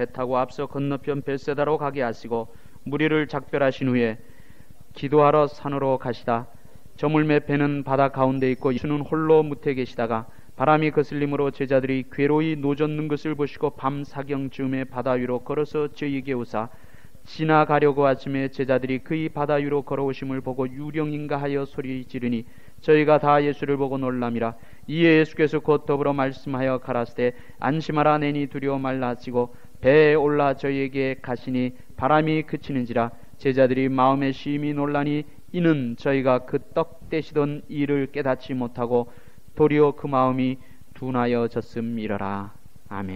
배 타고 앞서 건너편 벳세다로 가게 하시고 무리를 작별하신 후에 기도하러 산으로 가시다. 저물매 배는 바다 가운데 있고 예수는 홀로 무태 계시다가 바람이 거슬림으로 제자들이 괴로이 노젓는 것을 보시고 밤 사경쯤에 바다 위로 걸어서 저희에게 오사 지나가려고 하심에 제자들이 그의 바다 위로 걸어오심을 보고 유령인가 하여 소리 지르니 저희가 다 예수를 보고 놀람이라. 이에 예수께서 곧 더불어 말씀하여 가라사대 안심하라. 내니 두려워 말라 하시고 배에 올라 저희에게 가시니 바람이 그치는지라. 제자들이 마음에 심히 놀라니 이는 저희가 그 떡 떼시던 일을 깨닫지 못하고 도리어 그 마음이 둔하여졌음이러라. 아멘.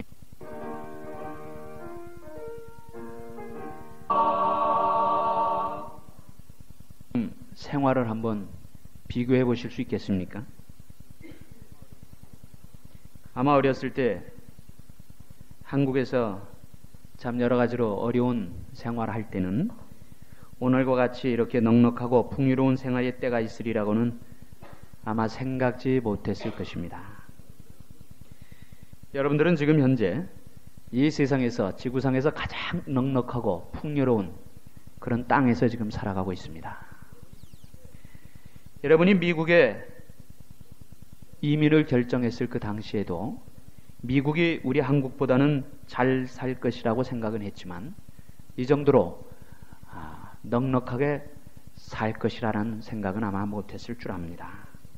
생활을 한번 비교해 보실 수 있겠습니까? 아마 어렸을 때 한국에서 참 여러 가지로 어려운 생활을 할 때는 오늘과 같이 이렇게 넉넉하고 풍요로운 생활의 때가 있으리라고는 아마 생각지 못했을 것입니다. 여러분들은 지금 현재 이 세상에서 지구상에서 가장 넉넉하고 풍요로운 그런 땅에서 지금 살아가고 있습니다. 여러분이 미국에 이민을 결정했을 그 당시에도 미국이 우리 한국보다는 잘 살 것이라고 생각은 했지만 이 정도로 넉넉하게 살 것이라는 생각은 아마 못했을 줄 압니다.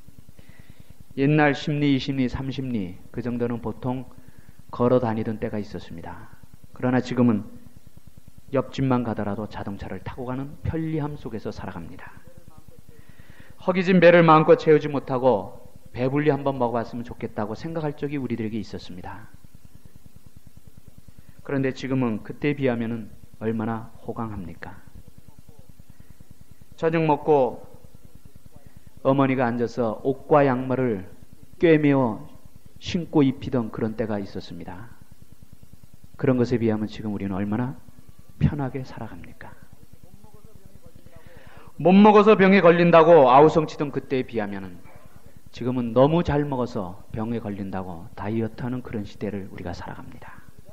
옛날 10리, 20리, 30리 그 정도는 보통 걸어 다니던 때가 있었습니다. 그러나 지금은 옆집만 가더라도 자동차를 타고 가는 편리함 속에서 살아갑니다. 허기진 배를 마음껏 채우지 못하고 배불리 한번 먹어봤으면 좋겠다고 생각할 적이 우리들에게 있었습니다. 그런데 지금은 그때에 비하면 얼마나 호강합니까? 저녁 먹고 어머니가 앉아서 옷과 양말을 꿰매어 신고 입히던 그런 때가 있었습니다. 그런 것에 비하면 지금 우리는 얼마나 편하게 살아갑니까? 못 먹어서 병에 걸린다고 아우성치던 그때에 비하면 지금은 너무 잘 먹어서 병에 걸린다고 다이어트하는 그런 시대를 우리가 살아갑니다.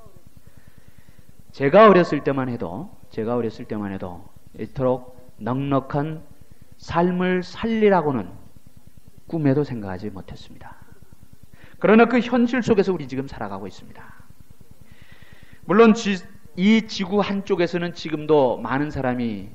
제가 어렸을 때만 해도 이토록 넉넉한 삶을 살리라고는 꿈에도 생각하지 못했습니다. 그러나 그 현실 속에서 우리 지금 살아가고 있습니다. 물론 이 지구 한쪽에서는 지금도 많은 사람이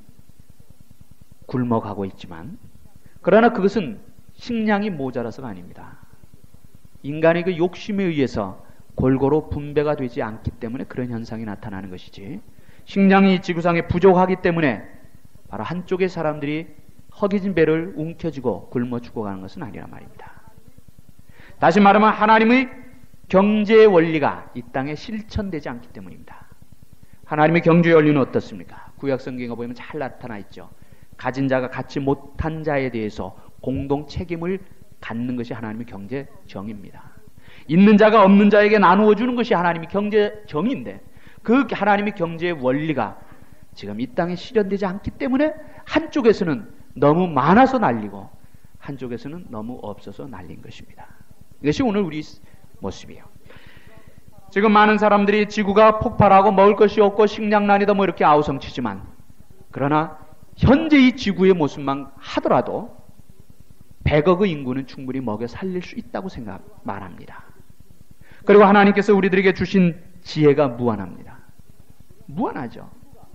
굶어가고 있지만 그러나 그것은 식량이 모자라서가 아닙니다. 인간의 그 욕심에 의해서 골고루 분배가 되지 않기 때문에 그런 현상이 나타나는 것이지 식량이 지구상에 부족하기 때문에 바로 한쪽의 사람들이 허기진 배를 움켜쥐고 굶어 죽어가는 것은 아니란 말입니다. 다시 말하면 하나님의 경제의 원리가 이 땅에 실천되지 않기 때문입니다. 하나님의 경제의 원리는 어떻습니까? 구약 성경에 보면 잘 나타나 있죠. 가진 자가 갖지 못한 자에 대해서 공동 책임을 갖는 것이 하나님의 경제 정의입니다. 있는 자가 없는 자에게 나누어 주는 것이 하나님의 경제 정의인데 그 하나님의 경제의 원리가 지금 이 땅에 실현되지 않기 때문에 한쪽에서는 너무 많아서 날리고 한쪽에서는 너무 없어서 날린 것입니다. 이것이 오늘 우리 모습이에요. 지금 많은 사람들이 지구가 폭발하고 먹을 것이 없고 식량난이다 뭐 이렇게 아우성치지만 그러나 현재 이 지구의 모습만 하더라도 100억의 인구는 충분히 먹여 살릴 수 있다고 말합니다. 그리고 하나님께서 우리들에게 주신 지혜가 무한합니다. 무한하죠.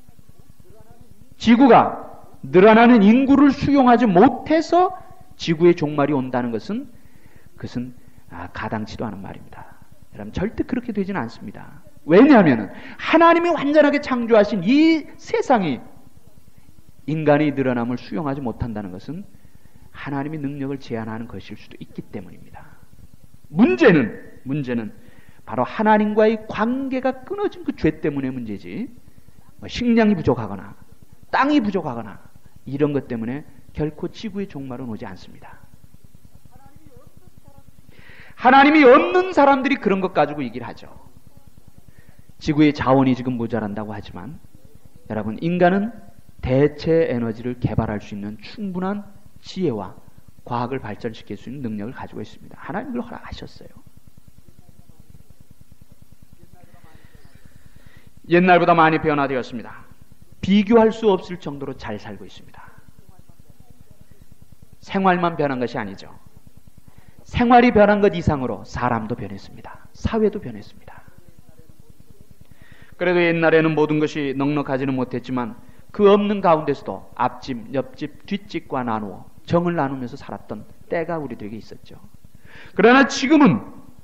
지구가 늘어나는 인구를 수용하지 못해서 지구의 종말이 온다는 것은 그것은 가당치도 않은 말입니다. 여러분 절대 그렇게 되지는 않습니다. 왜냐하면 하나님이 완전하게 창조하신 이 세상이 인간의 늘어남을 수용하지 못한다는 것은 하나님의 능력을 제한하는 것일 수도 있기 때문입니다. 문제는 바로 하나님과의 관계가 끊어진 그 죄 때문에 문제지 식량이 부족하거나 땅이 부족하거나 이런 것 때문에 결코 지구의 종말은 오지 않습니다. 하나님이 없는 사람들이 그런 것 가지고 얘기를 하죠. 지구의 자원이 지금 모자란다고 하지만 여러분 인간은 대체 에너지를 개발할 수 있는 충분한 지혜와 과학을 발전시킬 수 있는 능력을 가지고 있습니다. 하나님 그걸 허락하셨어요. 옛날보다 많이 변화되었습니다. 비교할 수 없을 정도로 잘 살고 있습니다. 생활만 변한 것이 아니죠. 생활이 변한 것 이상으로 사람도 변했습니다. 사회도 변했습니다. 그래도 옛날에는 모든 것이 넉넉하지는 못했지만 그 없는 가운데서도 앞집, 옆집, 뒷집과 나누어 정을 나누면서 살았던 때가 우리들에게 있었죠. 그러나 지금은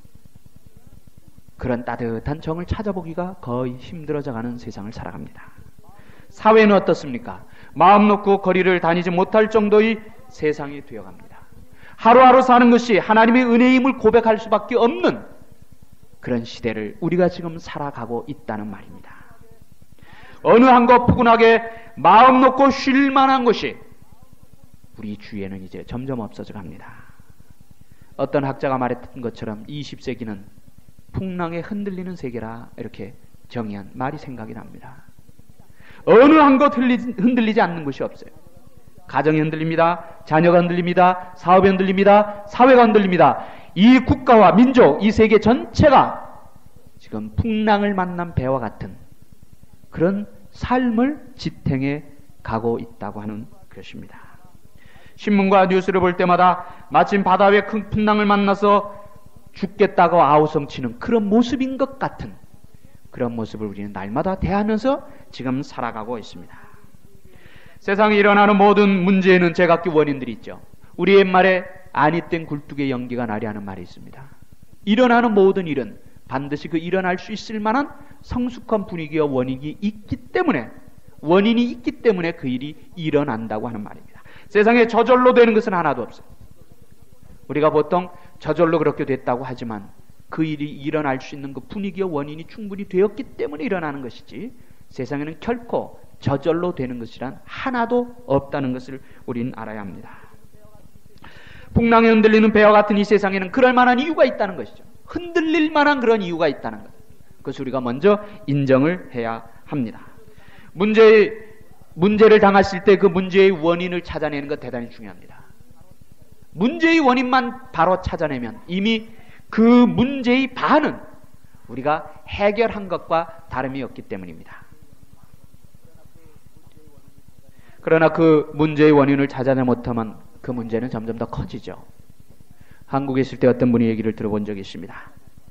그런 따뜻한 정을 찾아보기가 거의 힘들어져가는 세상을 살아갑니다. 사회는 어떻습니까? 마음 놓고 거리를 다니지 못할 정도의 세상이 되어갑니다. 하루하루 사는 것이 하나님의 은혜임을 고백할 수밖에 없는 그런 시대를 우리가 지금 살아가고 있다는 말입니다. 어느 한곳 푸근하게 마음 놓고 쉴 만한 것이 우리 주위에는 이제 점점 없어져 갑니다. 어떤 학자가 말했던 것처럼 20세기는 풍랑에 흔들리는 세계라 이렇게 정의한 말이 생각이 납니다. 어느 한곳 흔들리지 않는 것이 없어요. 가정이 흔들립니다. 자녀가 흔들립니다. 사업이 흔들립니다. 사회가 흔들립니다. 이 국가와 민족, 이 세계 전체가 지금 풍랑을 만난 배와 같은 그런 삶을 지탱해 가고 있다고 하는 것입니다. 신문과 뉴스를 볼 때마다 마침 바다 위에 큰 풍랑을 만나서 죽겠다고 아우성치는 그런 모습인 것 같은 그런 모습을 우리는 날마다 대하면서 지금 살아가고 있습니다. 세상에 일어나는 모든 문제에는 제각기 원인들이 있죠. 우리 옛말에 아니 땐 굴뚝에 연기가 나리 하는 말이 있습니다. 일어나는 모든 일은 반드시 그 일어날 수 있을 만한 성숙한 분위기와 원인이 있기 때문에 원인이 있기 때문에 그 일이 일어난다고 하는 말입니다. 세상에 저절로 되는 것은 하나도 없어요. 우리가 보통 저절로 그렇게 됐다고 하지만 그 일이 일어날 수 있는 그 분위기와 원인이 충분히 되었기 때문에 일어나는 것이지 세상에는 결코 저절로 되는 것이란 하나도 없다는 것을 우리는 알아야 합니다. 풍랑에 흔들리는 배와 같은 이 세상에는 그럴 만한 이유가 있다는 것이죠. 흔들릴 만한 그런 이유가 있다는 것. 그것을 우리가 먼저 인정을 해야 합니다. 문제를 당했을 때 그 문제의 원인을 찾아내는 것 대단히 중요합니다. 문제의 원인만 바로 찾아내면 이미 그 문제의 반은 우리가 해결한 것과 다름이 없기 때문입니다. 그러나 그 문제의 원인을 찾아내 못하면 그 문제는 점점 더 커지죠. 한국에 있을 때 어떤 분이 얘기를 들어본 적이 있습니다.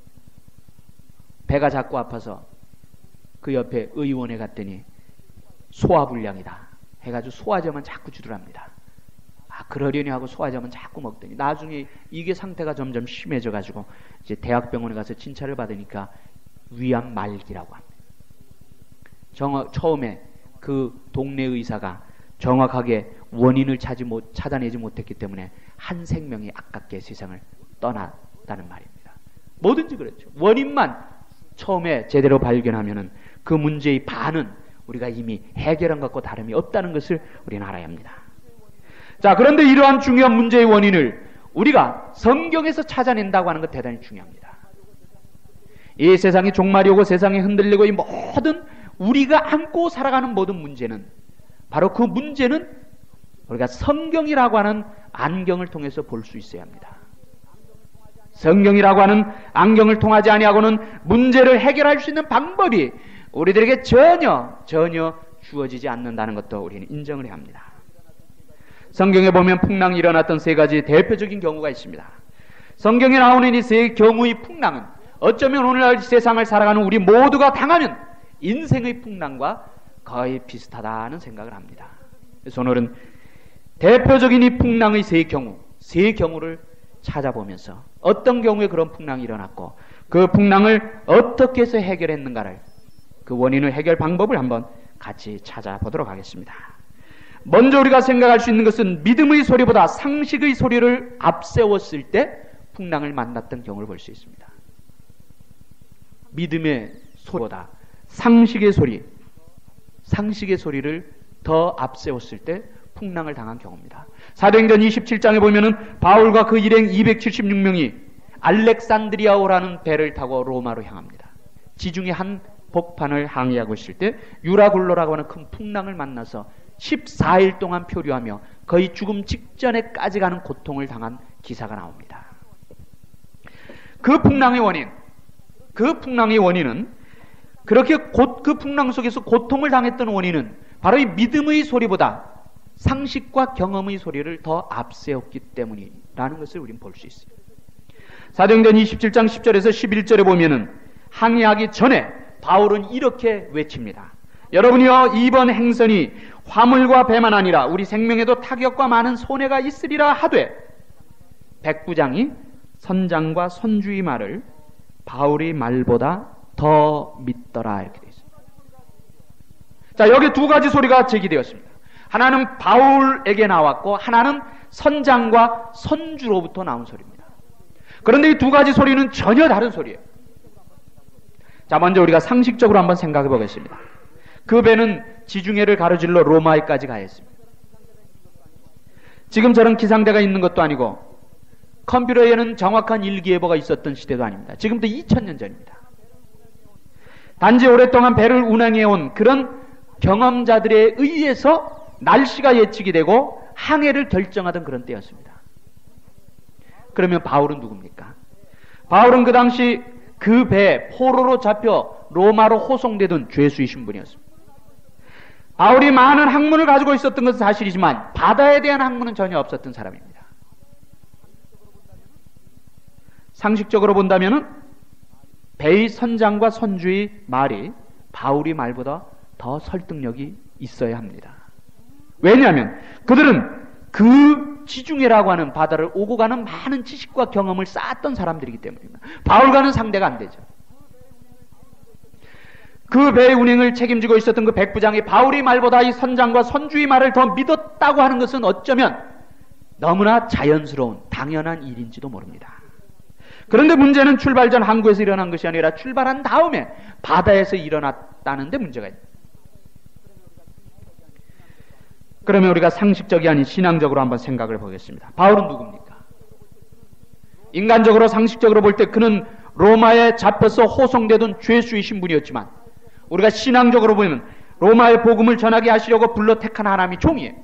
배가 자꾸 아파서 그 옆에 의원에 갔더니 소화불량이다 해가지고 소화제만 자꾸 주더랍니다. 그러려니 하고 소화제만 자꾸 먹더니 나중에 이게 상태가 점점 심해져가지고 이제 대학병원에 가서 진찰을 받으니까 위암 말기라고 합니다. 처음에 그 동네 의사가 정확하게 원인을 찾아내지 못했기 때문에 한 생명이 아깝게 세상을 떠났다는 말입니다. 뭐든지 그렇죠. 원인만 처음에 제대로 발견하면은 그 문제의 반은 우리가 이미 해결한 것과 다름이 없다는 것을 우리는 알아야 합니다. 자, 그런데 이러한 중요한 문제의 원인을 우리가 성경에서 찾아낸다고 하는 것 대단히 중요합니다. 이 세상이 종말이 오고 세상이 흔들리고 이 모든 우리가 안고 살아가는 모든 문제는 바로 그 문제는 우리가 성경이라고 하는 안경을 통해서 볼 수 있어야 합니다. 성경이라고 하는 안경을 통하지 아니하고는 문제를 해결할 수 있는 방법이 우리들에게 전혀 주어지지 않는다는 것도 우리는 인정을 해야 합니다. 성경에 보면 풍랑이 일어났던 세 가지 대표적인 경우가 있습니다. 성경에 나오는 이 세 경우의 풍랑은 어쩌면 오늘날 세상을 살아가는 우리 모두가 당하는 인생의 풍랑과 거의 비슷하다는 생각을 합니다. 그래서 오늘은 대표적인 이 풍랑의 세 경우를 찾아보면서 어떤 경우에 그런 풍랑이 일어났고 그 풍랑을 어떻게 해서 해결했는가를 그 원인을 해결 방법을 한번 같이 찾아보도록 하겠습니다. 먼저 우리가 생각할 수 있는 것은 믿음의 소리보다 상식의 소리를 앞세웠을 때 풍랑을 만났던 경우를 볼 수 있습니다. 믿음의 소리보다 상식의 소리를 더 앞세웠을 때 풍랑을 당한 경우입니다. 사도행전 27장에 보면은 바울과 그 일행 276명이 알렉산드리아오라는 배를 타고 로마로 향합니다. 지중해 한 복판을 항해하고 있을 때 유라굴로라고 하는 큰 풍랑을 만나서 14일 동안 표류하며 거의 죽음 직전에까지 가는 고통을 당한 기사가 나옵니다. 그 풍랑의 원인은 그렇게 그 풍랑 속에서 고통을 당했던 원인은 바로 이 믿음의 소리보다 상식과 경험의 소리를 더 앞세웠기 때문이라는 것을 우리는 볼 수 있어요. 사도행전 27장 10절에서 11절에 보면은 항해하기 전에 바울은 이렇게 외칩니다. 여러분이여, 이번 행선이 화물과 배만 아니라 우리 생명에도 타격과 많은 손해가 있으리라 하되, 백부장이 선장과 선주의 말을 바울의 말보다 더 믿더라, 이렇게 되어 있습니다. 자, 여기 두 가지 소리가 제기되었습니다. 하나는 바울에게 나왔고 하나는 선장과 선주로부터 나온 소리입니다. 그런데 이 두 가지 소리는 전혀 다른 소리예요. 자, 먼저 우리가 상식적으로 한번 생각해 보겠습니다. 그 배는 지중해를 가로질러 로마에까지 가했습니다. 지금 저런 기상대가 있는 것도 아니고 컴퓨터에는 정확한 일기예보가 있었던 시대도 아닙니다. 지금부터 2000년 전입니다. 단지 오랫동안 배를 운항해온 그런 경험자들에 의해서 날씨가 예측이 되고 항해를 결정하던 그런 때였습니다. 그러면 바울은 누굽니까? 바울은 그 당시 그 배 포로로 잡혀 로마로 호송되던 죄수의 신분이었습니다. 바울이 많은 학문을 가지고 있었던 것은 사실이지만 바다에 대한 학문은 전혀 없었던 사람입니다. 상식적으로 본다면은 배의 선장과 선주의 말이 바울의 말보다 더 설득력이 있어야 합니다. 왜냐하면 그들은 그 지중해라고 하는 바다를 오고 가는 많은 지식과 경험을 쌓았던 사람들이기 때문입니다. 바울과는 상대가 안 되죠. 그 배의 운행을 책임지고 있었던 그 백부장이 바울의 말보다 이 선장과 선주의 말을 더 믿었다고 하는 것은 어쩌면 너무나 자연스러운 당연한 일인지도 모릅니다. 그런데 문제는 출발 전 항구에서 일어난 것이 아니라 출발한 다음에 바다에서 일어났다는 데 문제가 있습니다. 그러면 우리가 상식적이 아닌 신앙적으로 한번 생각을 보겠습니다. 바울은 누굽니까? 인간적으로 상식적으로 볼 때 그는 로마에 잡혀서 호송되던 죄수의 신분이었지만 우리가 신앙적으로 보면 로마의 복음을 전하게 하시려고 불러 택한 하나님의 종이에요.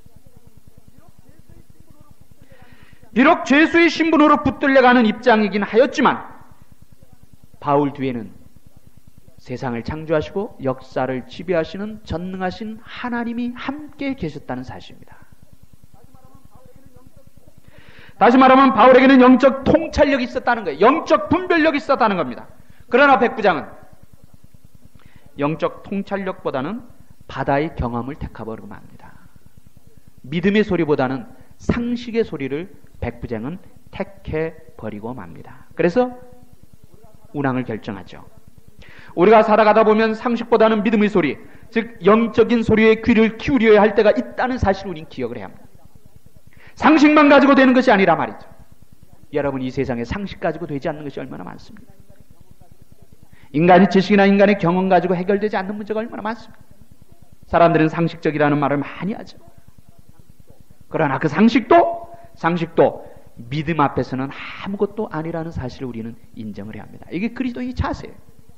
비록 죄수의 신분으로 붙들려가는 입장이긴 하였지만 바울 뒤에는 세상을 창조하시고 역사를 지배하시는 전능하신 하나님이 함께 계셨다는 사실입니다. 다시 말하면 바울에게는 영적 통찰력이 있었다는 거예요. 영적 분별력이 있었다는 겁니다. 그러나 백부장은 영적 통찰력보다는 바다의 경험을 택하버리고 맙니다. 믿음의 소리보다는 상식의 소리를 백부장은 택해버리고 맙니다. 그래서 운항을 결정하죠. 우리가 살아가다 보면 상식보다는 믿음의 소리, 즉 영적인 소리에 귀를 기울여야 할 때가 있다는 사실을 우리는 기억을 해야 합니다. 상식만 가지고 되는 것이 아니라 말이죠. 여러분, 이 세상에 상식 가지고 되지 않는 것이 얼마나 많습니까? 인간의 지식이나 인간의 경험 가지고 해결되지 않는 문제가 얼마나 많습니까? 사람들은 상식적이라는 말을 많이 하죠. 그러나 그 상식도 믿음 앞에서는 아무것도 아니라는 사실을 우리는 인정을 해야 합니다. 이게 그리스도의 자세예요.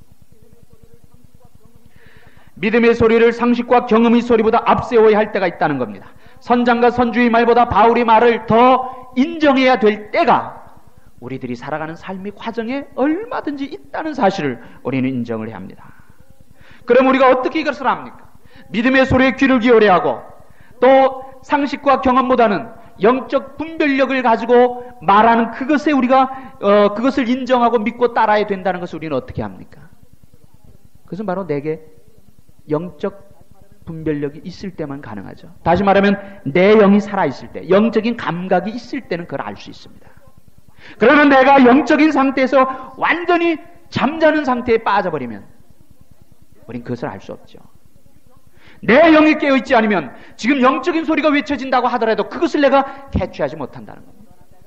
믿음의 소리를 상식과 경험의 소리보다 앞세워야 할 때가 있다는 겁니다. 선장과 선주의 말보다 바울의 말을 더 인정해야 될 때가 우리들이 살아가는 삶의 과정에 얼마든지 있다는 사실을 우리는 인정을 해야 합니다. 그럼 우리가 어떻게 이것을 합니까? 믿음의 소리에 귀를 기울여야 하고 또 상식과 경험보다는 영적 분별력을 가지고 말하는 그것에 우리가 그것을 인정하고 믿고 따라야 된다는 것을 우리는 어떻게 합니까? 그것은 바로 내게 영적 분별력이 있을 때만 가능하죠. 다시 말하면 내 영이 살아있을 때, 영적인 감각이 있을 때는 그걸 알 수 있습니다. 그러나 내가 영적인 상태에서 완전히 잠자는 상태에 빠져버리면 우린 그것을 알 수 없죠. 내 영이 깨어있지 않으면 지금 영적인 소리가 외쳐진다고 하더라도 그것을 내가 캐치하지 못한다는 겁니다.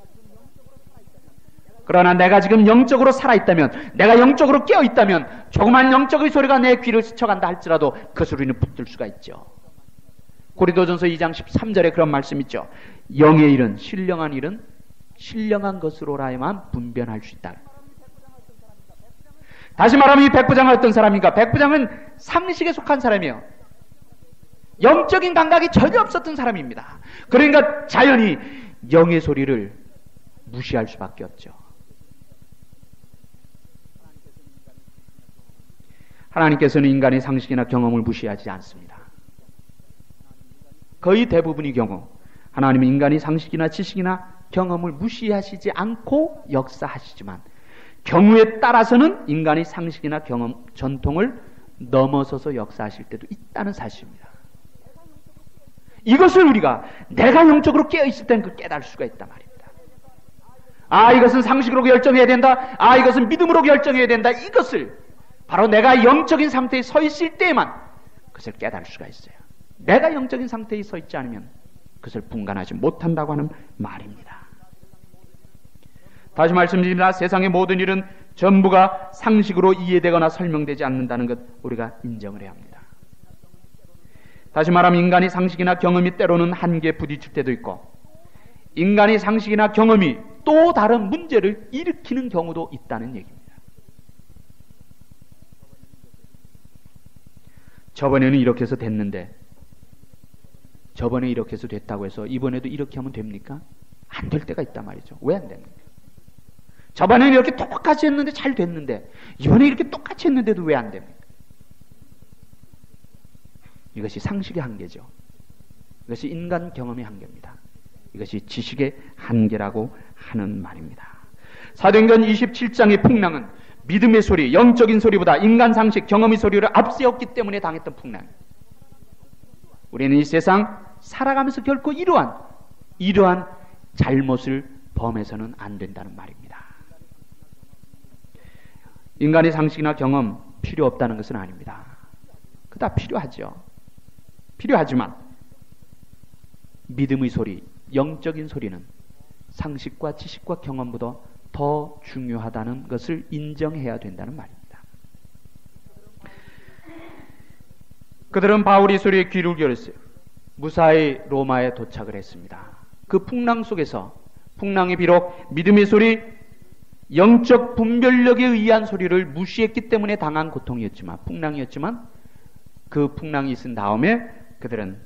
그러나 내가 지금 영적으로 살아있다면, 내가 영적으로 깨어있다면 조그만 영적의 소리가 내 귀를 스쳐간다 할지라도 그것을 우리는 붙들 수가 있죠. 고린도전서 2장 13절에 그런 말씀 있죠. 영의 일은 신령한 것으로라야만 분별할 수 있다. 다시 말하면 이 백부장은 어떤 사람인가? 백부장은 상식에 속한 사람이에요. 영적인 감각이 전혀 없었던 사람입니다. 그러니까 자연히 영의 소리를 무시할 수밖에 없죠. 하나님께서는 인간의 상식이나 경험을 무시하지 않습니다. 거의 대부분의 경우 하나님은 인간의 상식이나 지식이나 경험을 무시하시지 않고 역사하시지만 경우에 따라서는 인간의 상식이나 경험, 전통을 넘어서서 역사하실 때도 있다는 사실입니다. 이것을 우리가 내가 영적으로 깨어있을 때는 그 깨달을 수가 있단 말입니다. 아, 이것은 상식으로 결정해야 된다. 아, 이것은 믿음으로 결정해야 된다. 이것을 바로 내가 영적인 상태에 서 있을 때에만 그것을 깨달을 수가 있어요. 내가 영적인 상태에 서 있지 않으면 그것을 분간하지 못한다고 하는 말입니다. 다시 말씀드립니다. 세상의 모든 일은 전부가 상식으로 이해되거나 설명되지 않는다는 것 우리가 인정을 해야 합니다. 다시 말하면 인간의 상식이나 경험이 때로는 한계에 부딪힐 때도 있고 인간의 상식이나 경험이 또 다른 문제를 일으키는 경우도 있다는 얘기입니다. 저번에는 이렇게 해서 됐는데 저번에 이렇게 해서 됐다고 해서 이번에도 이렇게 하면 됩니까? 안 될 때가 있단 말이죠. 왜 안 됩니까? 저번에는 이렇게 똑같이 했는데 잘 됐는데 이번에 이렇게 똑같이 했는데도 왜 안 됩니까? 이것이 상식의 한계죠. 이것이 인간 경험의 한계입니다. 이것이 지식의 한계라고 하는 말입니다. 사도행전 27장의 풍랑은 믿음의 소리, 영적인 소리보다 인간 상식, 경험의 소리를 앞세웠기 때문에 당했던 풍랑입니다. 우리는 이 세상 살아가면서 결코 이러한 잘못을 범해서는 안 된다는 말입니다. 인간의 상식이나 경험 필요 없다는 것은 아닙니다. 그거 다 필요하죠. 필요하지만 믿음의 소리, 영적인 소리는 상식과 지식과 경험보다 더 중요하다는 것을 인정해야 된다는 말입니다. 그들은 바울의 소리에 귀를 기울였어요. 무사히 로마에 도착을 했습니다. 그 풍랑 속에서 풍랑이 비록 믿음의 소리, 영적 분별력에 의한 소리를 무시했기 때문에 당한 고통이었지만 풍랑이었지만 그 풍랑이 있은 다음에 그들은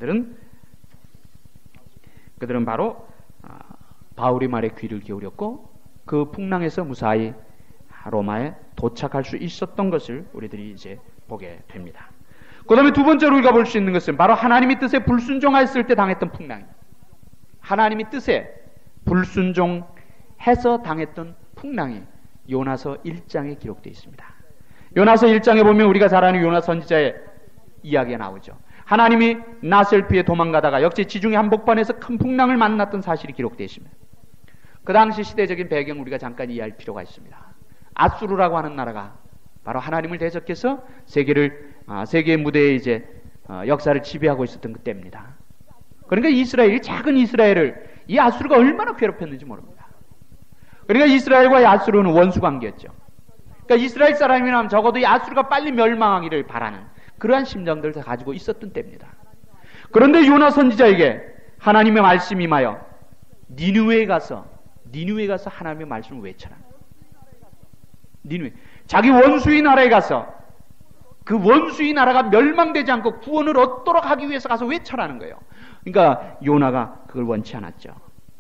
바로 바울의 말에 귀를 기울였고 그 풍랑에서 무사히 로마에 도착할 수 있었던 것을 우리들이 이제 보게 됩니다. 그 다음에 두 번째로 우리가 볼 수 있는 것은 바로 하나님의 뜻에 불순종하였을 때 당했던 풍랑입니다. 하나님의 뜻에 불순종해서 당했던 풍랑이 요나서 1장에 기록되어 있습니다. 요나서 1장에 보면 우리가 잘 아는 요나 선지자의 이야기가 나오죠. 하나님이 낫을 피해 도망가다가 역시 지중해 한복판에서 큰 풍랑을 만났던 사실이 기록되어 있습니다. 그 당시 시대적인 배경 우리가 잠깐 이해할 필요가 있습니다. 아수르라고 하는 나라가 바로 하나님을 대적해서 세계의 무대에 이제 역사를 지배하고 있었던 그때입니다. 그러니까 작은 이스라엘을 이 아수르가 얼마나 괴롭혔는지 모릅니다. 그러니까 이스라엘과 이 아수르는 원수 관계였죠. 그러니까 이스라엘 사람이라면 적어도 이 아수르가 빨리 멸망하기를 바라는 그러한 심정들을 다 가지고 있었던 때입니다. 그런데 요나 선지자에게 하나님의 말씀이 임하여 니느웨에 가서 하나님의 말씀을 외쳐라. 니느웨, 자기 원수의 나라에 가서 그 원수의 나라가 멸망되지 않고 구원을 얻도록 하기 위해서 가서 외쳐라는 거예요. 그러니까 요나가 그걸 원치 않았죠.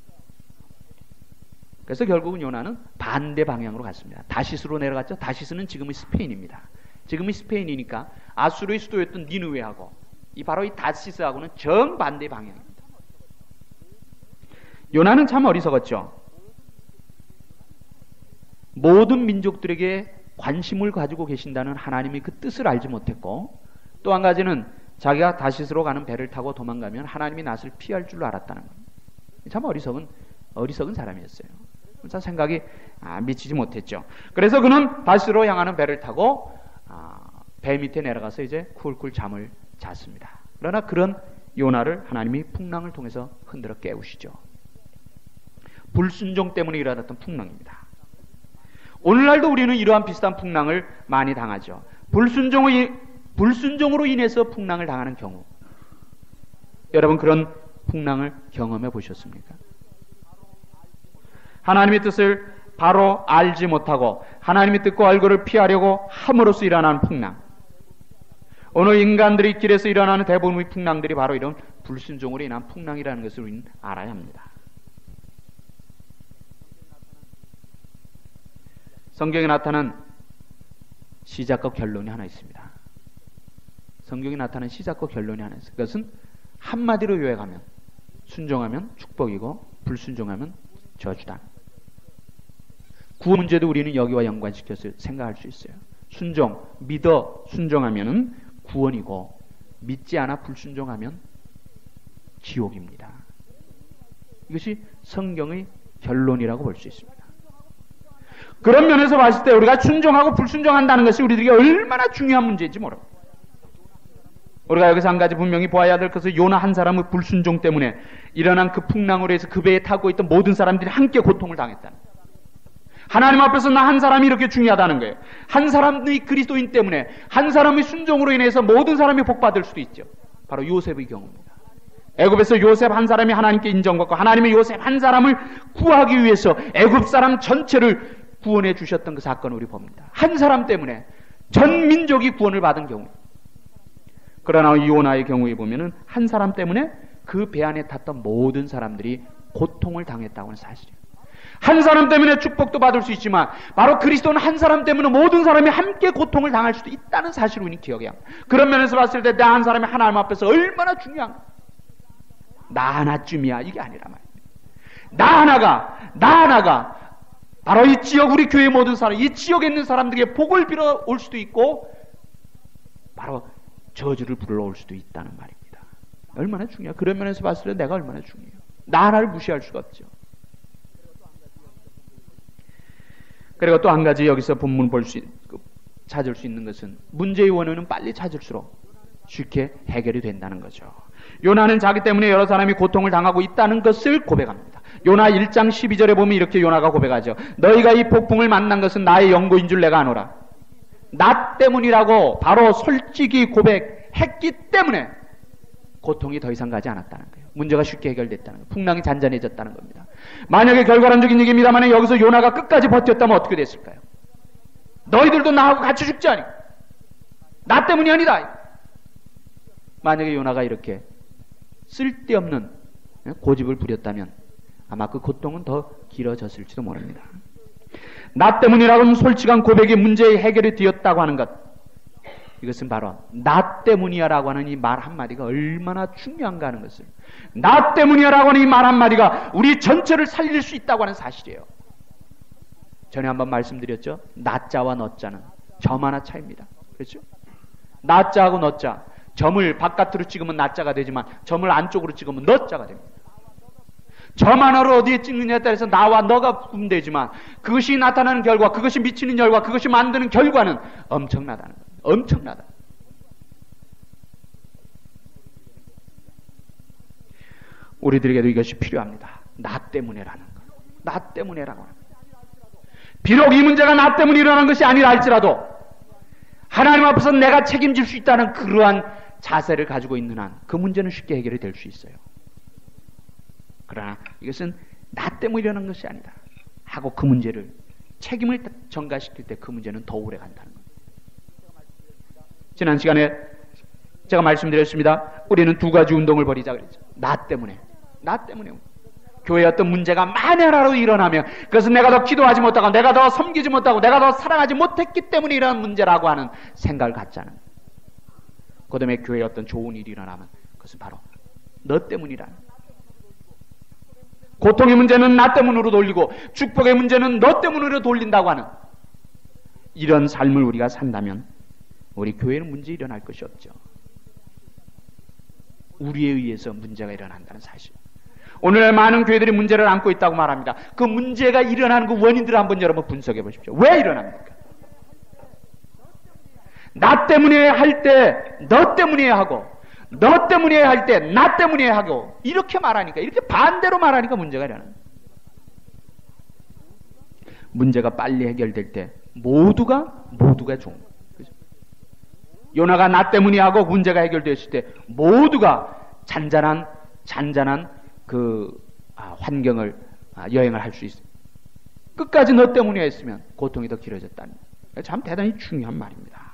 그래서 결국은 요나는 반대 방향으로 갔습니다. 다시스로 내려갔죠. 다시스는 지금의 스페인입니다. 지금의 스페인이니까 아수르의 수도였던 니느웨하고 바로 이 다시스하고는 정반대 방향입니다. 요나는 참 어리석었죠. 모든 민족들에게 관심을 가지고 계신다는 하나님의 그 뜻을 알지 못했고 또 한 가지는 자기가 다시스로 가는 배를 타고 도망가면 하나님이 낫을 피할 줄 알았다는 겁니다. 참 어리석은 사람이었어요. 참 생각이 미치지 못했죠. 그래서 그는 다시스로 향하는 배를 타고 배 밑에 내려가서 이제 쿨쿨 잠을 잤습니다. 그러나 그런 요나를 하나님이 풍랑을 통해서 흔들어 깨우시죠. 불순종 때문에 일어났던 풍랑입니다. 오늘날도 우리는 이러한 비슷한 풍랑을 많이 당하죠. 불순종으로 인해서 풍랑을 당하는 경우, 여러분 그런 풍랑을 경험해 보셨습니까? 하나님의 뜻을 바로 알지 못하고 하나님의 뜻과 얼굴을 피하려고 함으로써 일어나는 풍랑. 오늘 인간들이 길에서 일어나는 대부분의 풍랑들이 바로 이런 불순종으로 인한 풍랑이라는 것을 우리는 알아야 합니다. 성경에 나타난 시작과 결론이 하나 있습니다. 성경에 나타나는 시작과 결론이 하나 있습니다. 그것은 한마디로 요약하면 순종하면 축복이고 불순종하면 저주다. 구원 문제도 우리는 여기와 연관시켜서 생각할 수 있어요. 순종, 믿어 순종하면 구원이고 믿지 않아 불순종하면 지옥입니다. 이것이 성경의 결론이라고 볼 수 있습니다. 그런 면에서 봤을 때 우리가 순종하고 불순종한다는 것이 우리들에게 얼마나 중요한 문제인지 모릅니다. 우리가 여기서 한 가지 분명히 보아야 될 것은 요나 한 사람의 불순종 때문에 일어난 그 풍랑으로 해서 그 배에 타고 있던 모든 사람들이 함께 고통을 당했다는 거예요. 하나님 앞에서 나 한 사람이 이렇게 중요하다는 거예요. 한 사람의 그리스도인 때문에 한 사람의 순종으로 인해서 모든 사람이 복받을 수도 있죠. 바로 요셉의 경우입니다. 애굽에서 요셉 한 사람이 하나님께 인정받고 하나님의 요셉 한 사람을 구하기 위해서 애굽 사람 전체를 구원해 주셨던 그 사건을 우리 봅니다. 한 사람 때문에 전 민족이 구원을 받은 경우. 그러나 요나의 경우에 보면은 한 사람 때문에 그 배 안에 탔던 모든 사람들이 고통을 당했다고 하는 사실이에요. 한 사람 때문에 축복도 받을 수 있지만 바로 그리스도는 한 사람 때문에 모든 사람이 함께 고통을 당할 수도 있다는 사실을 우리는 기억해야 합니다. 그런 면에서 봤을 때 나 한 사람이 하나님 앞에서 얼마나 중요한가. 나 하나쯤이야 이게 아니라 말이에요. 나 하나가 바로 이 지역 우리 교회 모든 사람, 이 지역에 있는 사람들에게 복을 빌어 올 수도 있고 바로 저주를 불러올 수도 있다는 말입니다. 얼마나 중요해요. 그런 면에서 봤을 때 내가 얼마나 중요해요. 나 하나를 무시할 수가 없죠. 그리고 또 한 가지 여기서 본문 찾을 수 있는 것은 문제의 원인은 빨리 찾을수록 쉽게 해결이 된다는 거죠. 요나는 자기 때문에 여러 사람이 고통을 당하고 있다는 것을 고백합니다. 요나 1장 12절에 보면 이렇게 요나가 고백하죠. 너희가 이 폭풍을 만난 것은 나의 연고인 줄 내가 아노라. 나 때문이라고 바로 솔직히 고백했기 때문에 고통이 더 이상 가지 않았다는 거예요. 문제가 쉽게 해결됐다는 거예요. 풍랑이 잔잔해졌다는 겁니다. 만약에 결과론적인 얘기입니다만 여기서 요나가 끝까지 버텼다면 어떻게 됐을까요? 너희들도 나하고 같이 죽지 않니? 나 때문이 아니다. 만약에 요나가 이렇게 쓸데없는 고집을 부렸다면 아마 그 고통은 더 길어졌을지도 모릅니다. 나 때문이라고는 솔직한 고백이 문제의 해결이 되었다고 하는 것, 이것은 바로 나 때문이야 라고 하는 이 말 한마디가 얼마나 중요한가 하는 것을, 나 때문이야 라고 하는 이 말 한마디가 우리 전체를 살릴 수 있다고 하는 사실이에요. 전에 한번 말씀드렸죠. 나자와 너자는 점 하나 차이입니다. 그렇죠? 나자하고 너자, 점을 바깥으로 찍으면 나자가 되지만 점을 안쪽으로 찍으면 너자가 됩니다. 점 하나로 어디에 찍느냐에 따라서 나와 너가 구분되지만 그것이 나타나는 결과, 그것이 미치는 결과, 그것이 만드는 결과는 엄청나다는 겁니다. 엄청나다. 우리들에게도 이것이 필요합니다. 나 때문에라는 것. 나 때문에라고 합니다. 비록 이 문제가 나 때문에 일어난 것이 아니라 할지라도 하나님 앞에서 내가 책임질 수 있다는 그러한 자세를 가지고 있는 한 그 문제는 쉽게 해결이 될 수 있어요. 그러나 이것은 나 때문에 일어난 것이 아니다 하고 그 문제를 책임을 전가시킬 때 그 문제는 더 오래 간다는 겁니다. 지난 시간에 제가 말씀드렸습니다. 우리는 두 가지 운동을 벌이자 그랬죠. 나 때문에. 교회에 어떤 문제가 만약이라도 일어나면 그것은 내가 더 기도하지 못하고 내가 더 섬기지 못하고 내가 더 사랑하지 못했기 때문에 일어난 문제라고 하는 생각을 갖자는 거예요. 그 다음에 교회에 어떤 좋은 일이 일어나면 그것은 바로 너 때문이라는 거예요. 고통의 문제는 나 때문으로 돌리고 축복의 문제는 너 때문으로 돌린다고 하는 이런 삶을 우리가 산다면 우리 교회는 문제 일어날 것이 없죠. 우리에 의해서 문제가 일어난다는 사실. 오늘날 많은 교회들이 문제를 안고 있다고 말합니다. 그 문제가 일어나는 그 원인들을 한번 여러분 분석해 보십시오. 왜 일어납니까? 나 때문에 할 때 너 때문에 하고 너 때문에 할 때 나 때문에 하고 이렇게 말하니까, 이렇게 반대로 말하니까 문제가 일어나는 거예요. 문제가 빨리 해결될 때 모두가 좋은 거예요. 그렇죠? 요나가 나 때문에 하고 문제가 해결됐을 때 모두가 잔잔한 그 환경을 여행을 할 수 있어요. 끝까지 너 때문에 했으면 고통이 더 길어졌다는 거예요. 참 대단히 중요한 말입니다.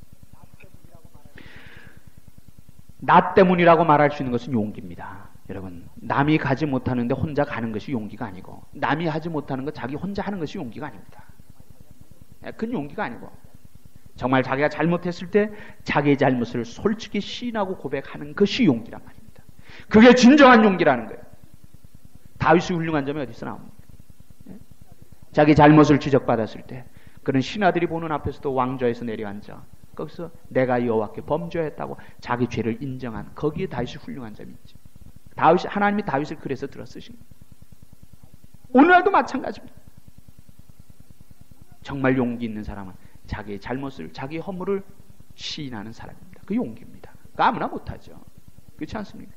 나 때문이라고 말할 수 있는 것은 용기입니다. 여러분, 남이 가지 못하는데 혼자 가는 것이 용기가 아니고 남이 하지 못하는 것 자기 혼자 하는 것이 용기가 아닙니다. 그건 용기가 아니고 정말 자기가 잘못했을 때 자기의 잘못을 솔직히 시인하고 고백하는 것이 용기란 말입니다. 그게 진정한 용기라는 거예요. 다윗이 훌륭한 점이 어디서 나옵니까? 자기 잘못을 지적받았을 때 그런 신하들이 보는 앞에서도 왕좌에서 내려앉아 거기서 내가 여호와께 범죄했다고 자기 죄를 인정한, 거기에 다윗이 훌륭한 점이 있죠. 하나님이 다윗을 그래서 들어 쓰신 거예요. 오늘날도 마찬가지입니다. 정말 용기 있는 사람은 자기의 잘못을, 자기의 허물을 시인하는 사람입니다. 그 용기입니다. 그 아무나 못하죠. 그렇지 않습니까?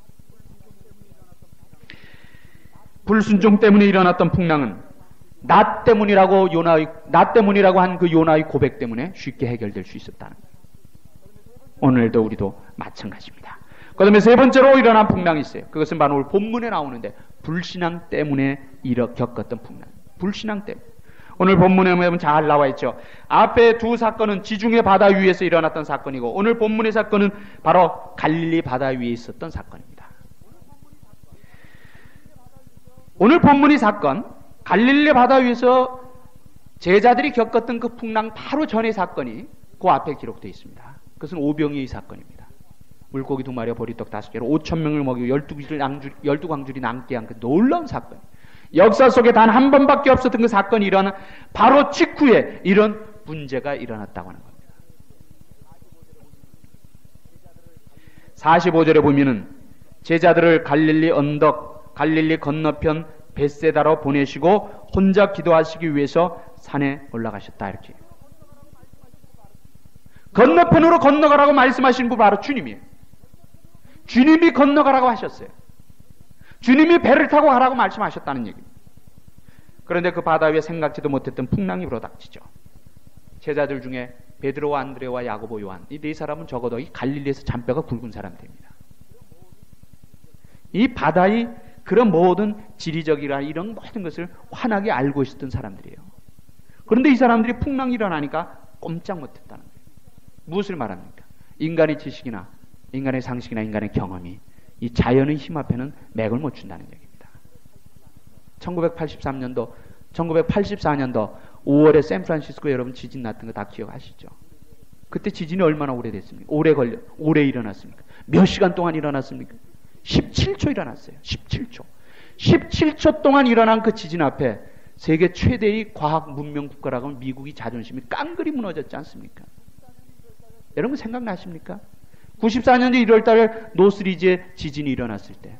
불순종 때문에 일어났던 풍랑은 나 때문이라고 한 그 요나의 고백 때문에 쉽게 해결될 수 있었다는 거예요. 오늘도 우리도 마찬가지입니다. 그 다음에 세 번째로 일어난 풍랑이 있어요. 그것은 바로 오늘 본문에 나오는데 불신앙 때문에 겪었던 풍랑. 불신앙 때문에. 오늘 본문에 보면 잘 나와 있죠. 앞에 두 사건은 지중해 바다 위에서 일어났던 사건이고, 오늘 본문의 사건은 바로 갈릴리 바다 위에 있었던 사건입니다. 오늘 본문의 사건, 갈릴리 바다 위에서 제자들이 겪었던 그 풍랑 바로 전의 사건이 그 앞에 기록되어 있습니다. 그것은 오병이의 사건입니다. 물고기 2마리와 보리떡 5개로 5,000명을 먹이고 12광줄이 남게 한 그 놀라운 사건. 역사 속에 단 한 번밖에 없었던 그 사건이 일어난 바로 직후에 이런 문제가 일어났다고 하는 겁니다. 45절에 보면은 제자들을 갈릴리 언덕, 갈릴리 건너편 벳세다로 보내시고 혼자 기도하시기 위해서 산에 올라가셨다, 이렇게. 건너편으로 건너가라고 말씀하신 분 바로 주님이에요. 주님이 건너가라고 하셨어요. 주님이 배를 타고 가라고 말씀하셨다는 얘기입니다. 그런데 그 바다 위에 생각지도 못했던 풍랑이 불어닥치죠. 제자들 중에 베드로와 안드레와 야고보, 요한, 이 네 사람은 적어도 이 갈릴리에서 잔뼈가 굵은 사람들입니다. 이 바다의 그런 모든 지리적이라 이런 모든 것을 환하게 알고 있었던 사람들이에요. 그런데 이 사람들이 풍랑이 일어나니까 꼼짝 못했다는 거예요. 무엇을 말합니까? 인간의 지식이나 인간의 상식이나 인간의 경험이 이 자연의 힘 앞에는 맥을 못 춘다는 얘기입니다. 1984년도 5월에 샌프란시스코 여러분 지진 났던 거 다 기억하시죠? 그때 지진이 얼마나 오래됐습니까? 오래 일어났습니까? 몇 시간 동안 일어났습니까? 17초 일어났어요. 17초 동안 일어난 그 지진 앞에 세계 최대의 과학 문명 국가라고 하면 미국이 자존심이 깡그리 무너졌지 않습니까? 여러분 생각나십니까? 94년도 1월 달에 노스리지에 지진이 일어났을 때,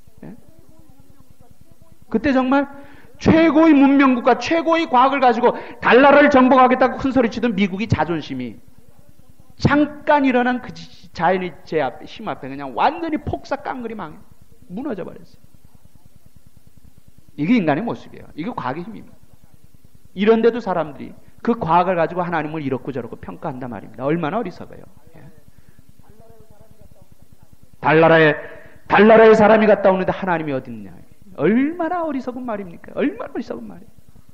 그때 정말 최고의 문명국가, 최고의 과학을 가지고 달나라를 정복하겠다고 큰소리치던 미국이 자존심이 잠깐 일어난 그 자연의 힘 앞에 그냥 완전히 폭삭 깡그리 무너져 버렸어요. 이게 인간의 모습이에요. 이게 과학의 힘입니다. 이런데도 사람들이 그 과학을 가지고 하나님을 이렇고 저렇고 평가한단 말입니다. 얼마나 어리석어요. 달나라에 사람이 갔다 오는데 하나님이 어디 있냐. 얼마나 어리석은 말입니까? 얼마나 어리석은 말이에요.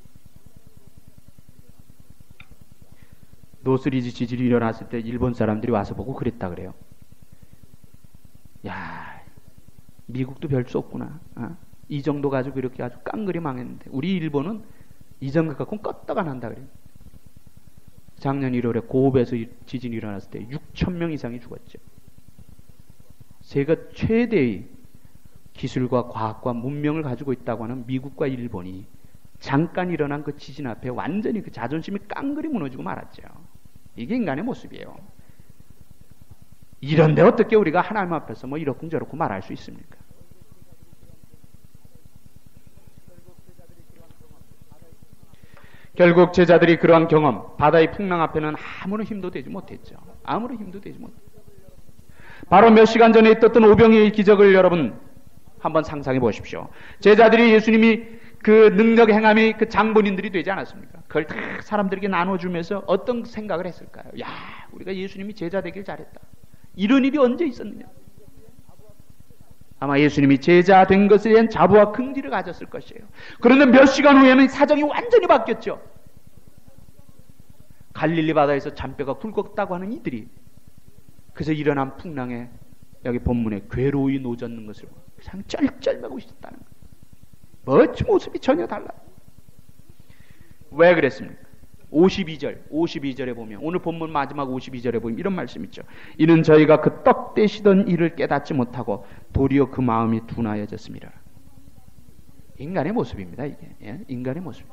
노스리지 지진이 일어났을 때 일본 사람들이 와서 보고 그랬다 그래요. 야, 미국도 별 수 없구나. 이 정도 가지고 이렇게 아주 깡그리 망했는데 우리 일본은 이 정도 갖고는 껐다가 난다 그래요. 작년 1월에 고베에서 지진이 일어났을 때 6,000명 이상이 죽었죠. 세계 최대의 기술과 과학과 문명을 가지고 있다고 하는 미국과 일본이 잠깐 일어난 그 지진 앞에 완전히 그 자존심이 깡그리 무너지고 말았죠. 이게 인간의 모습이에요. 이런데 어떻게 우리가 하나님 앞에서 뭐 이렇고 저렇고 말할 수 있습니까? 결국 제자들이 그러한 경험, 바다의 풍랑 앞에는 아무런 힘도 되지 못했죠. 아무런 힘도 되지 못했죠. 바로 몇 시간 전에 있었던 오병이의 기적을 여러분 한번 상상해 보십시오. 제자들이 예수님이 그 능력 행함이 그 장본인들이 되지 않았습니까? 그걸 다 사람들에게 나눠주면서 어떤 생각을 했을까요? 야, 우리가 예수님이 제자 되길 잘했다. 이런 일이 언제 있었느냐? 아마 예수님이 제자 된 것에 대한 자부와 긍지를 가졌을 것이에요. 그런데 몇 시간 후에는 사정이 완전히 바뀌었죠. 갈릴리 바다에서 잔뼈가 굵었다고 하는 이들이 그래서 일어난 풍랑에 여기 본문에 괴로이 노젓는 것을 그냥 쩔쩔매고 있었다는 거예요. 모습이 전혀 달라요. 왜 그랬습니까? 52절에 보면, 오늘 본문 마지막 52절에 보면 이런 말씀 있죠. 이는 저희가 그 떡 떼시던 일을 깨닫지 못하고 도리어 그 마음이 둔하여졌습니다. 인간의 모습입니다. 이게. 예? 인간의 모습.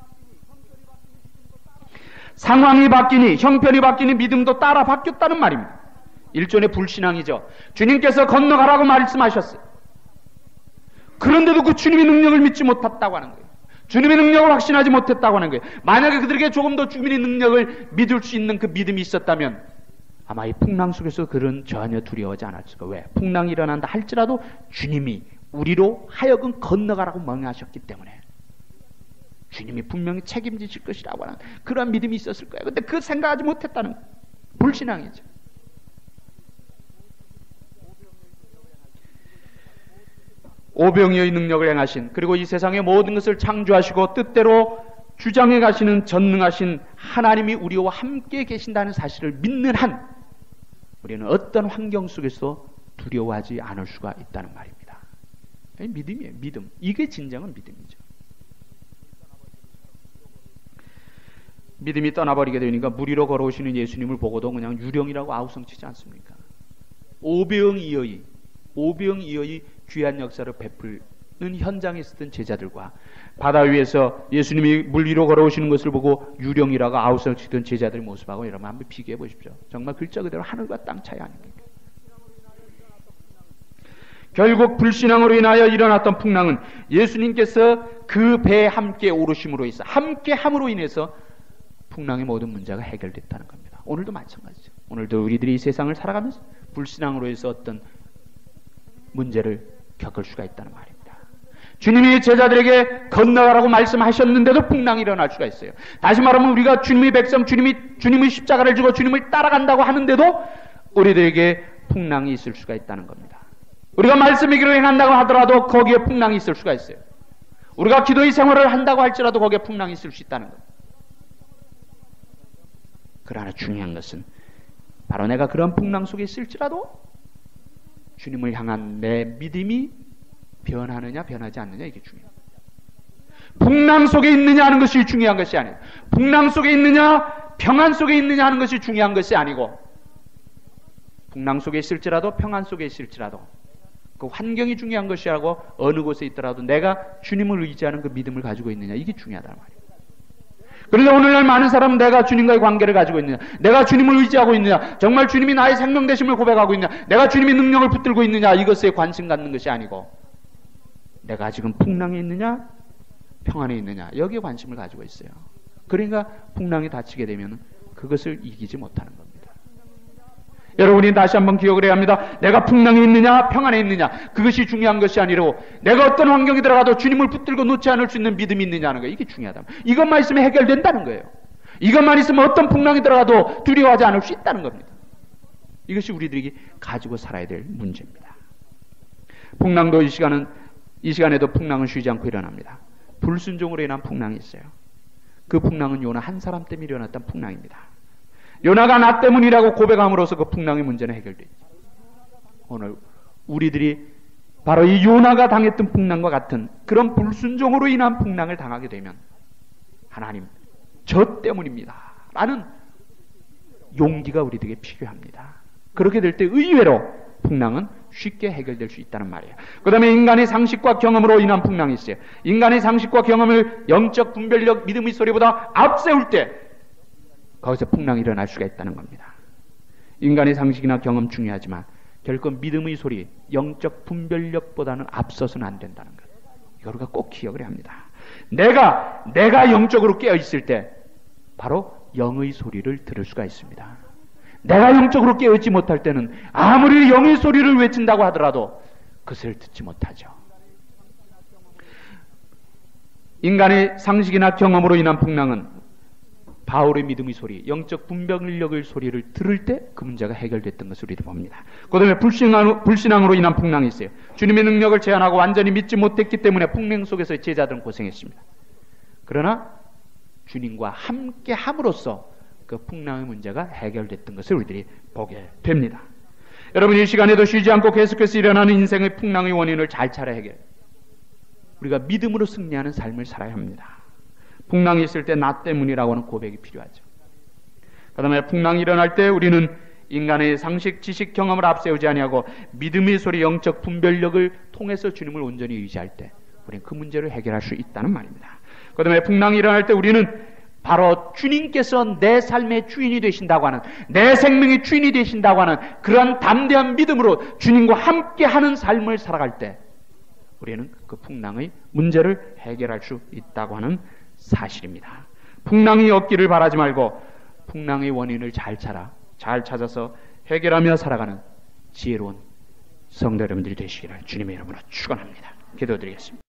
상황이 바뀌니, 형편이 바뀌니 믿음도 따라 바뀌었다는 말입니다. 일종의 불신앙이죠. 주님께서 건너가라고 말씀하셨어요. 그런데도 그 주님의 능력을 믿지 못했다고 하는 거예요. 주님의 능력을 확신하지 못했다고 하는 거예요. 만약에 그들에게 조금 더 주님의 능력을 믿을 수 있는 그 믿음이 있었다면 아마 이 풍랑 속에서 그런 전혀 두려워하지 않았을 거예요. 왜? 풍랑이 일어난다 할지라도 주님이 우리로 하여금 건너가라고 명하셨기 때문에 주님이 분명히 책임지실 것이라고 하는 그런 믿음이 있었을 거예요. 근데 그 생각하지 못했다는 거예요. 불신앙이죠. 오병이어의 능력을 행하신, 그리고 이 세상의 모든 것을 창조하시고 뜻대로 주장해 가시는 전능하신 하나님이 우리와 함께 계신다는 사실을 믿는 한 우리는 어떤 환경 속에서 두려워하지 않을 수가 있다는 말입니다. 믿음이에요. 믿음. 이게 진정한 믿음이죠. 믿음이 떠나버리게 되니까 물 위로 걸어오시는 예수님을 보고도 그냥 유령이라고 아우성치지 않습니까? 오병이어의 귀한 역사를 베푸는 현장에 있었던 제자들과 바다 위에서 예수님이 물 위로 걸어오시는 것을 보고 유령이라고 아우성치던 제자들의 모습하고 여러분 한번 비교해 보십시오. 정말 글자 그대로 하늘과 땅 차이 아닙니까? 결국 불신앙으로 인하여 일어났던 풍랑은 예수님께서 그 배에 함께 오르심으로 인해서, 함께 함으로 인해서 풍랑의 모든 문제가 해결됐다는 겁니다. 오늘도 마찬가지죠. 오늘도 우리들이 이 세상을 살아가면서 불신앙으로 해서 어떤 문제를 겪을 수가 있다는 말입니다. 주님이 제자들에게 건너가라고 말씀하셨는데도 풍랑이 일어날 수가 있어요. 다시 말하면 우리가 주님의 백성, 주님의 십자가를 지고 주님을 따라간다고 하는데도 우리들에게 풍랑이 있을 수가 있다는 겁니다. 우리가 말씀의 길을 행한다고 하더라도 거기에 풍랑이 있을 수가 있어요. 우리가 기도의 생활을 한다고 할지라도 거기에 풍랑이 있을 수 있다는 겁니다. 그러나 중요한 것은 바로 내가 그런 풍랑 속에 있을지라도 주님을 향한 내 믿음이 변하느냐 변하지 않느냐, 이게 중요합니다. 풍랑 속에 있느냐 하는 것이 중요한 것이 아니에요. 풍랑 속에 있느냐 평안 속에 있느냐 하는 것이 중요한 것이 아니고, 풍랑 속에 있을지라도 평안 속에 있을지라도 그 환경이 중요한 것이 아니고 어느 곳에 있더라도 내가 주님을 의지하는 그 믿음을 가지고 있느냐, 이게 중요하단 말이에요. 그런데 오늘날 많은 사람은 내가 주님과의 관계를 가지고 있느냐, 내가 주님을 의지하고 있느냐, 정말 주님이 나의 생명 되심을 고백하고 있느냐, 내가 주님의 능력을 붙들고 있느냐, 이것에 관심 갖는 것이 아니고 내가 지금 풍랑에 있느냐 평안에 있느냐, 여기에 관심을 가지고 있어요. 그러니까 풍랑이 닥치게 되면 그것을 이기지 못하는 겁니다. 여러분이 다시 한번 기억을 해야 합니다. 내가 풍랑에 있느냐 평안에 있느냐, 그것이 중요한 것이 아니고 내가 어떤 환경에 들어가도 주님을 붙들고 놓지 않을 수 있는 믿음이 있느냐는 거예요. 이게 중요하다. 이것만 있으면 해결된다는 거예요. 이것만 있으면 어떤 풍랑이 들어가도 두려워하지 않을 수 있다는 겁니다. 이것이 우리들이 가지고 살아야 될 문제입니다. 풍랑도 이 시간에도 풍랑은 쉬지 않고 일어납니다. 불순종으로 인한 풍랑이 있어요. 그 풍랑은 요나 한 사람 때문에 일어났던 풍랑입니다. 요나가 나 때문이라고 고백함으로써 그 풍랑의 문제는 해결되죠. 오늘 우리들이 바로 이 요나가 당했던 풍랑과 같은 그런 불순종으로 인한 풍랑을 당하게 되면 하나님, 저 때문입니다 라는 용기가 우리들에게 필요합니다. 그렇게 될 때 의외로 풍랑은 쉽게 해결될 수 있다는 말이에요. 그 다음에 인간의 상식과 경험으로 인한 풍랑이 있어요. 인간의 상식과 경험을 영적 분별력, 믿음의 소리보다 앞세울 때 거기서 풍랑이 일어날 수가 있다는 겁니다. 인간의 상식이나 경험 중요하지만 결코 믿음의 소리, 영적 분별력보다는 앞서서는 안 된다는 것. 이걸 우리가 꼭 기억을 해야 합니다. 내가 영적으로 깨어있을 때 바로 영의 소리를 들을 수가 있습니다. 내가 영적으로 깨어있지 못할 때는 아무리 영의 소리를 외친다고 하더라도 그것을 듣지 못하죠. 인간의 상식이나 경험으로 인한 풍랑은 바울의 믿음의 소리, 영적 분별력의 소리를 들을 때 그 문제가 해결됐던 것을 우리도 봅니다. 그 다음에 불신앙으로 인한 풍랑이 있어요. 주님의 능력을 제한하고 완전히 믿지 못했기 때문에 풍랑 속에서 제자들은 고생했습니다. 그러나 주님과 함께 함으로써 그 풍랑의 문제가 해결됐던 것을 우리들이 보게 됩니다. 여러분, 이 시간에도 쉬지 않고 계속해서 일어나는 인생의 풍랑의 원인을 잘 찾아 해결, 우리가 믿음으로 승리하는 삶을 살아야 합니다. 풍랑이 있을 때 나 때문이라고 하는 고백이 필요하죠. 그 다음에 풍랑이 일어날 때 우리는 인간의 상식, 지식, 경험을 앞세우지 아니하고 믿음의 소리, 영적 분별력을 통해서 주님을 온전히 의지할 때 우리는 그 문제를 해결할 수 있다는 말입니다. 그 다음에 풍랑이 일어날 때 우리는 바로 주님께서 내 삶의 주인이 되신다고 하는, 내 생명의 주인이 되신다고 하는 그런 담대한 믿음으로 주님과 함께하는 삶을 살아갈 때 우리는 그 풍랑의 문제를 해결할 수 있다고 하는 사실입니다. 풍랑이 없기를 바라지 말고 풍랑의 원인을 잘 찾아서 해결하며 살아가는 지혜로운 성도 여러분들이 되시기를 주님의 이름으로 축원합니다. 기도드리겠습니다.